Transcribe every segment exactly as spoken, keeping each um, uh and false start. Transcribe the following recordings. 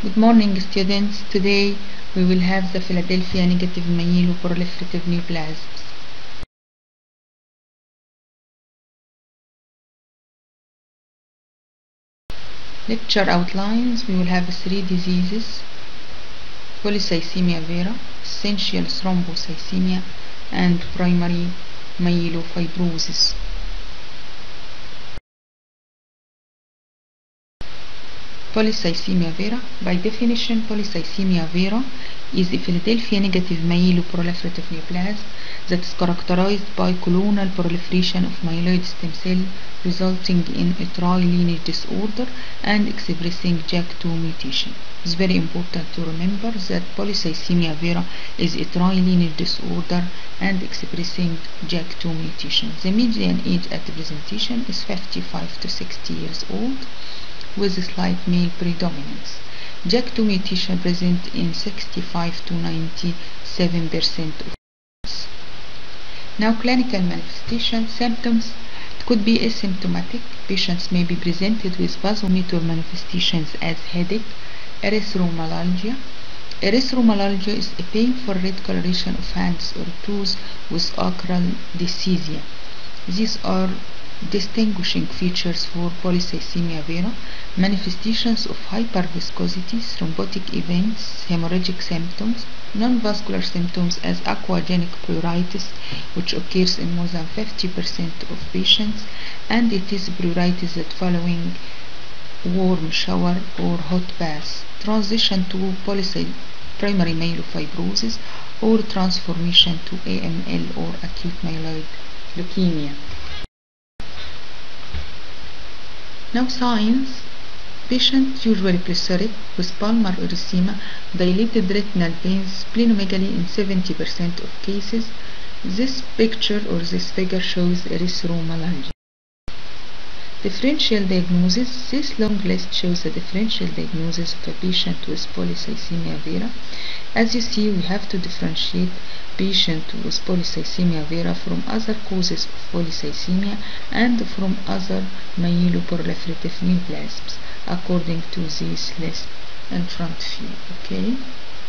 Good morning, students. Today we will have the Philadelphia negative myeloproliferative neoplasms. Lecture outlines. We will have three diseases: polycythemia vera, essential thrombocythemia, and primary myelofibrosis. Polycythemia vera. By definition, polycythemia vera is a Philadelphia negative myeloproliferative neoplasm that is characterized by clonal proliferation of myeloid stem cell resulting in a tri-lineage disorder and expressing J A K two mutation. It's very important to remember that polycythemia vera is a tri-lineage disorder and expressing J A K two mutation. The median age at the presentation is fifty-five to sixty years old, with a slight male predominance. J A K two mutation present in sixty-five to ninety-seven percent of cases. Now, clinical manifestation symptoms. It could be asymptomatic. Patients may be presented with vasomotor manifestations as headache, erythromelalgia. Erythromelalgia is a painful red coloration of hands or toes with acral dysesthesia. These are distinguishing features for polycythemia vera. Manifestations of hyperviscosity, thrombotic events, hemorrhagic symptoms, non-vascular symptoms as aquagenic pruritus, which occurs in more than fifty percent of patients, and it is pruritus that following warm shower or hot bath. Transition to polycy primary myelofibrosis or transformation to A M L or acute myeloid leukemia. Now, signs. Patient usually plethoric with palmar erythema, dilated retinal veins, splenomegaly in seventy percent of cases. This picture or this figure shows erythromelalgia. Differential diagnosis. This long list shows the differential diagnosis of a patient with polycythemia vera. As you see, we have to differentiate patient with polycythemia vera from other causes of polycythemia and from other myeloproliferative neoplasms according to this list in front of you. Okay.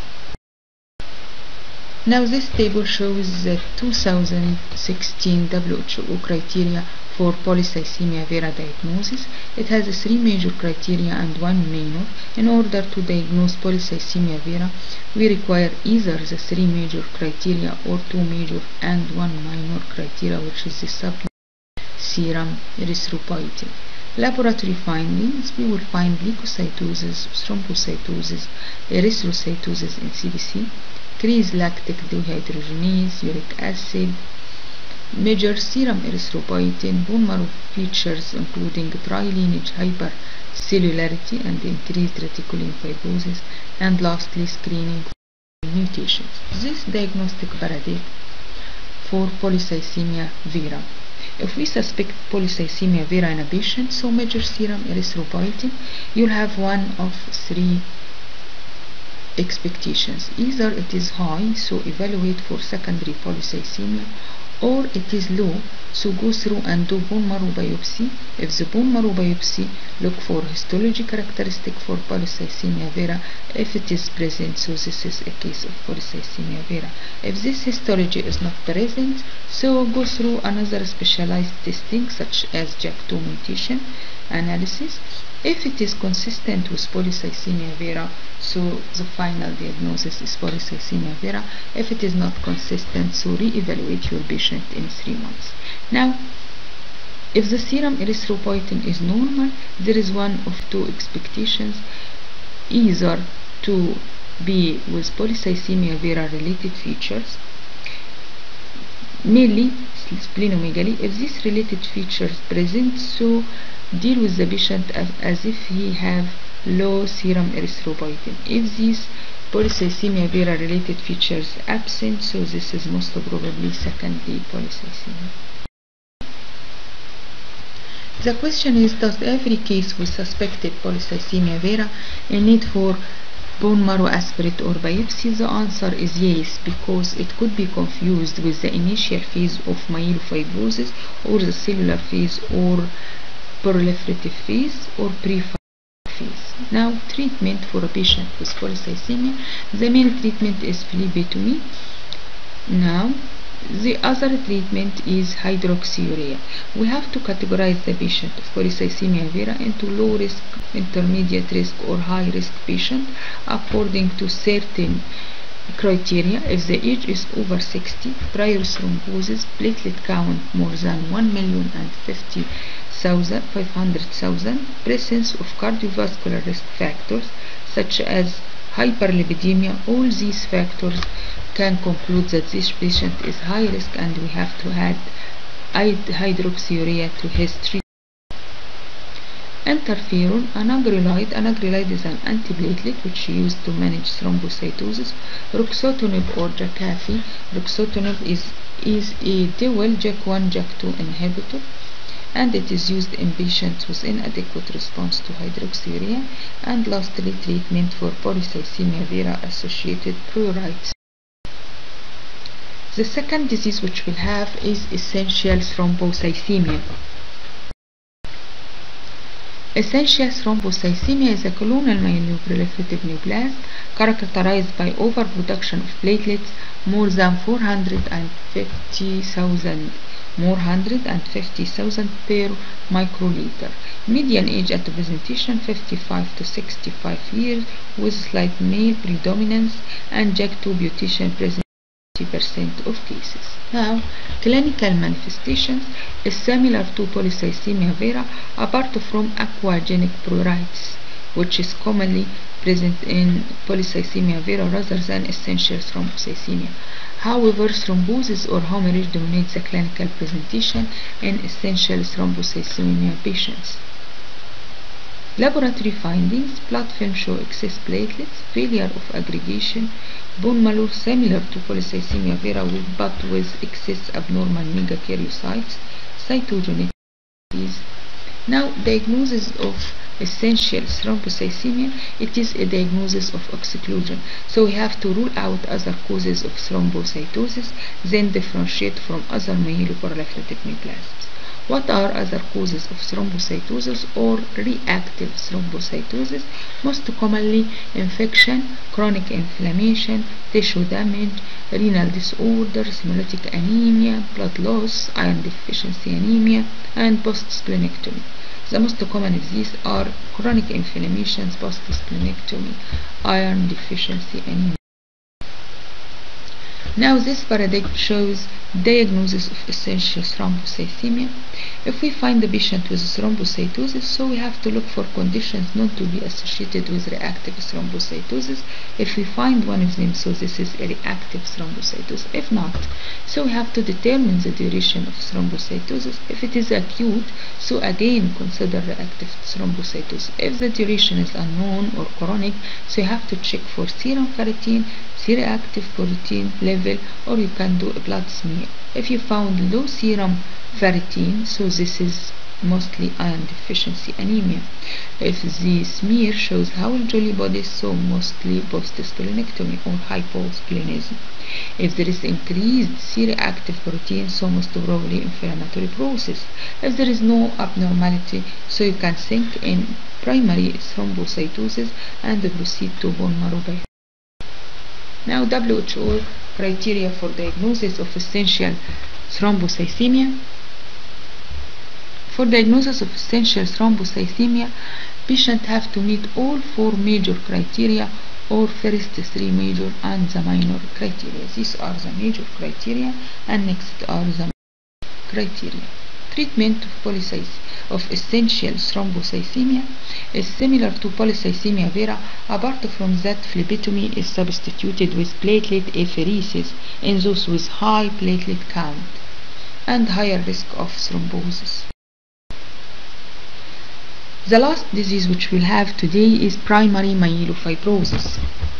Now, this table shows the two thousand sixteen W H O criteria for polycythemia vera diagnosis. It has three major criteria and one minor. In order to diagnose polycythemia vera, we require either the three major criteria or two major and one minor criteria, which is the subserum erythropoietin. Laboratory findings. We will find leukocytosis, thrombocytosis, erythrocytosis in C B C, increased lactic dehydrogenase, uric acid, major serum erythropoietin, bone marrow features including tri-lineage hypercellularity and increased reticulin fibrosis, and lastly screening for mutations. This diagnostic paradigm for polycythemia vera. If we suspect polycythemia vera in a patient, so major serum erythropoietin, you'll have one of three expectations. Either it is high, so evaluate for secondary polycythemia, or it is low, so go through and do bone marrow biopsy. If the bone marrow biopsy, look for histology characteristic for polycythemia vera if it is present, so this is a case of polycythemia vera. If this histology is not present, so go through another specialized testing such as J A K two mutation analysis. If it is consistent with polycythemia vera, so the final diagnosis is polycythemia vera. If it is not consistent, so re-evaluate your patient in three months. Now, if the serum erythropoietin is normal, there is one of two expectations: either to be with polycythemia vera related features, mainly splenomegaly. If these related features present, so deal with the patient as, as if he have low serum erythropoietin. If these polycythemia vera related features absent, so this is most probably secondary polycythemia. The question is, does every case with suspected polycythemia vera need for bone marrow aspirate or biopsy? The answer is yes, because it could be confused with the initial phase of myelofibrosis or the cellular phase or proliferative phase or pre phase. Now, treatment for a patient with polycythemia. The main treatment is phlebotomy. Now, the other treatment is hydroxyurea. We have to categorize the patient of polycythemia vera into low risk, intermediate risk, or high risk patient according to certain criteria. If the age is over sixty, prior thrombosis, platelet count more than one million and fifty thousand, five hundred thousand, presence of cardiovascular risk factors such as hyperlipidemia, all these factors can conclude that this patient is high risk and we have to add hydroxyurea to his treatment. Interferon, anagrelide. Anagrelide is an antiplatelet which is used to manage thrombocytosis. Ruxotinib or Jakafi. Ruxotinib is, is a dual J A K one J A K two inhibitor, and it is used in patients with inadequate response to hydroxyurea. And lastly, treatment for polycythemia vera associated pruritus. The second disease which we'll have is essential thrombocythemia. Essential thrombocythemia is a clonal myeloproliferative neoplasm characterized by overproduction of platelets more than four hundred fifty thousand more one hundred fifty thousand per microliter. Median age at presentation fifty-five to sixty-five years with slight male predominance, and J A K two mutation present fifty percent of cases. Now, clinical manifestations is similar to polycythemia vera apart from aquagenic pruritus, which is commonly present in polycythemia vera rather than essential thrombocythemia. However, thrombosis or hemorrhage dominates the clinical presentation in essential thrombocythemia patients. Laboratory findings: blood film show excess platelets, failure of aggregation, bone marrow similar to polycythemia vera but with excess abnormal megakaryocytes, cytogenetic disease. Now, diagnosis of essential thrombocythemia, it is a diagnosis of exclusion. So we have to rule out other causes of thrombocytosis, then differentiate from other myeloproliferative neoplasms. What are other causes of thrombocytosis or reactive thrombocytosis? Most commonly infection, chronic inflammation, tissue damage, renal disorders, hemolytic anemia, blood loss, iron deficiency anemia, and post-splenectomy. The most common of these are chronic inflammations, post-splenectomy, iron deficiency anemia. Now, this paradigm shows diagnosis of essential thrombocythemia. If we find the patient with thrombocytosis, so we have to look for conditions known to be associated with reactive thrombocytosis. If we find one of them, so this is a reactive thrombocytosis. If not, so we have to determine the duration of thrombocytosis. If it is acute, so again consider reactive thrombocytosis. If the duration is unknown or chronic, so you have to check for serum ferritin, C-reactive protein level, or you can do a blood smear. If you found low serum ferritin, so this is mostly iron deficiency anemia. If the smear shows Haul-Jolly bodies, so mostly post-splenectomy or hyposplenism. If there is increased C-reactive protein, so most probably inflammatory process. If there is no abnormality, so you can think in primary thrombocytosis and proceed to bone marrow biopsy. Now, W H O criteria for diagnosis of essential thrombocythemia. For diagnosis of essential thrombocythemia, patients have to meet all four major criteria, or first three major and the minor criteria. These are the major criteria, and next are the criteria. Treatment of polycythemia of essential thrombocythemia is similar to polycythemia vera, apart from that phlebotomy is substituted with platelet apheresis in those with high platelet count and higher risk of thrombosis. The last disease which we'll have today is primary myelofibrosis.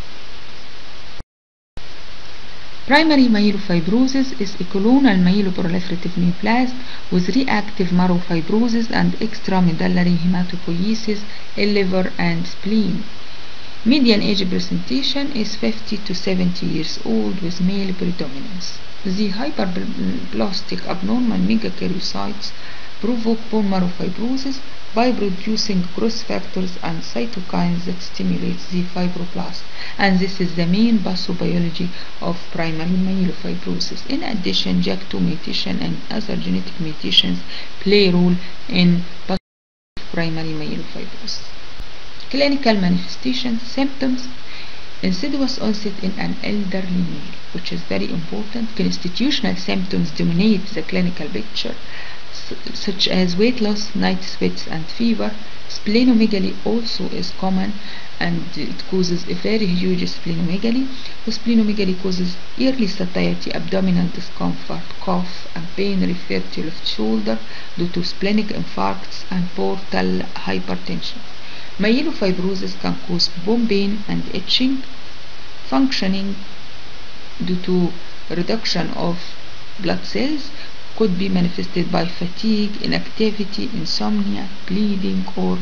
Primary myelofibrosis is a clonal myeloproliferative neoplasm with reactive marrow fibrosis and extramedullary hematopoiesis in liver and spleen. Median age presentation is fifty to seventy years old with male predominance. The hyperplastic abnormal megakaryocytes provoke bone marrow fibrosis by producing growth factors and cytokines that stimulate the fibroblast, and this is the main pathobiology of primary myelofibrosis. In addition, J A K two mutation and other genetic mutations play a role in pathobiology of primary myelofibrosis. Clinical manifestations, symptoms: insidious onset in an elderly male, which is very important. Constitutional symptoms dominate the clinical picture, such as weight loss, night sweats, and fever. Splenomegaly also is common, and it causes a very huge splenomegaly. Splenomegaly causes early satiety, abdominal discomfort, cough, and pain referred to left shoulder due to splenic infarcts and portal hypertension. Myelofibrosis can cause bone pain and itching. Functioning due to reduction of blood cells could be manifested by fatigue, inactivity, insomnia, bleeding, or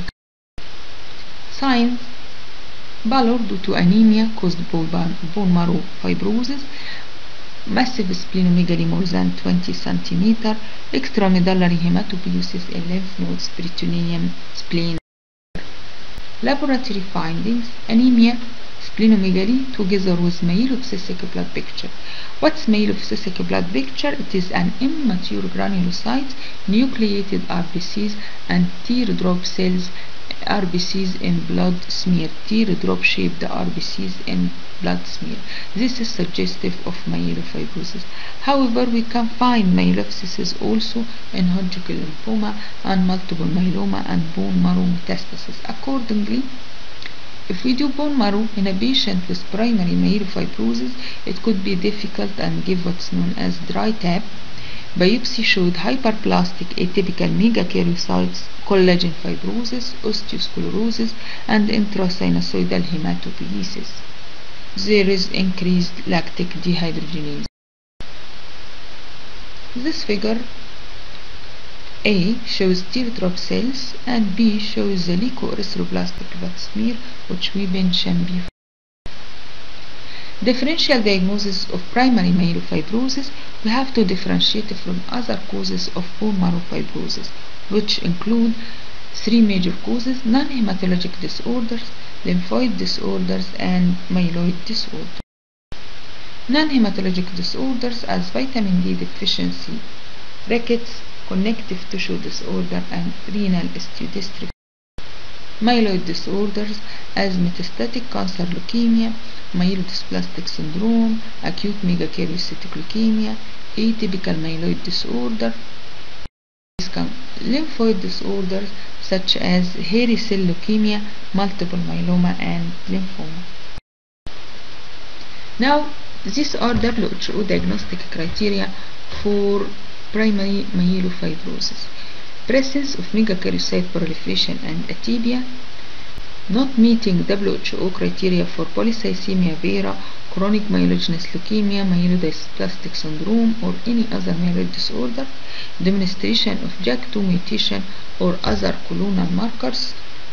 signs: pallor due to anemia caused by bone marrow fibrosis, massive splenomegaly more than twenty centimeters, extramedullary hematopoiesis in lymph nodes, peritoneum, spleen. Laboratory findings: anemia, splenomegaly together with myeloabscessic blood picture. What's myeloabscessic blood picture? It is an immature granulocytes, nucleated R B Cs, and teardrop cells, R B Cs in blood smear, teardrop shaped R B Cs in blood smear. This is suggestive of myelofibrosis. However, we can find myelopsis also in Hodgkin lymphoma and multiple myeloma and bone marrow metastasis. Accordingly, if we do bone marrow in a patient with primary myelofibrosis, it could be difficult and give what's known as dry tap. Biopsy showed hyperplastic atypical megakaryocytes, collagen fibrosis, osteosclerosis, and intrasinusoidal hematopoiesis. There is increased lactic dehydrogenase. This figure A shows teardrop cells and B shows the leukoerythroblastic blood smear, which we mentioned before. Differential diagnosis of primary myelofibrosis: we have to differentiate from other causes of bone marrow fibrosis, which include three major causes: non-hematologic disorders, lymphoid disorders, and myeloid disorders. Non-hematologic disorders as vitamin D deficiency, rickets, connective tissue disorder, and renal osteodystrophy. Myeloid disorders as metastatic cancer leukemia, myelodysplastic syndrome, acute megakaryocytic leukemia, atypical myeloid disorder. Lymphoid disorders such as hairy cell leukemia, multiple myeloma, and lymphoma. Now, these are W H O diagnostic criteria for primary myelofibrosis: presence of megakaryocyte proliferation and atypia, not meeting W H O criteria for polycythemia vera, chronic myelogenous leukemia, myelodysplastic syndrome, or any other myeloid disorder, demonstration of J A K two mutation or other clonal markers,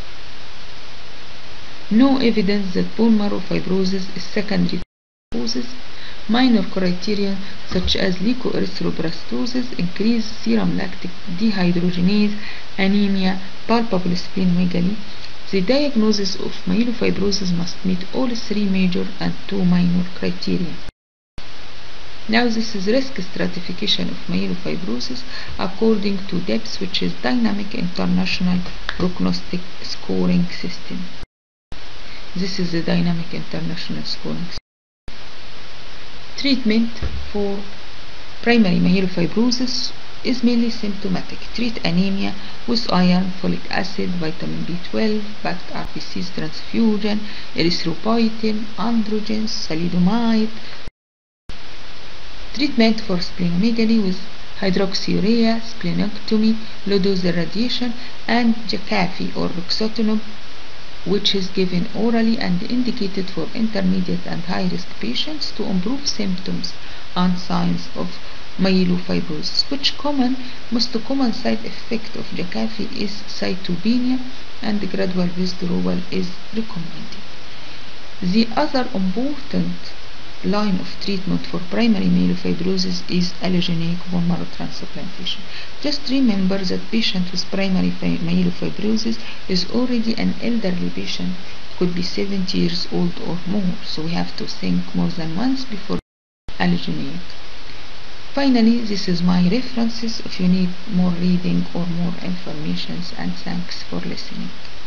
no evidence that bone marrow fibrosis is secondary to fibrosis, minor criteria such as leukoerythroblastoses, increased serum lactic dehydrogenase, anemia, palpable splenomegaly. The diagnosis of myelofibrosis must meet all three major and two minor criteria. Now, this is risk stratification of myelofibrosis according to D I P S, which is Dynamic International Prognostic Scoring System. This is the Dynamic International Scoring System. Treatment for primary myelofibrosis is mainly symptomatic. Treat anemia with iron, folic acid, vitamin B twelve, backed R B Cs transfusion, erythropoietin, androgens, thalidomide. Treatment for splenomegaly with hydroxyurea, splenectomy, low-dose irradiation, and Jakafi or ruxolitinib, which is given orally and indicated for intermediate and high-risk patients to improve symptoms and signs of myelofibrosis. Which common, most common side effect of Jakafi is cytopenia, and gradual withdrawal is recommended. The other important line of treatment for primary myelofibrosis is allogeneic bone marrow transplantation. Just remember that patient with primary myelofibrosis is already an elderly patient, could be seventy years old or more, so we have to think more than once before allogeneic. Finally, this is my references if you need more reading or more information, and thanks for listening.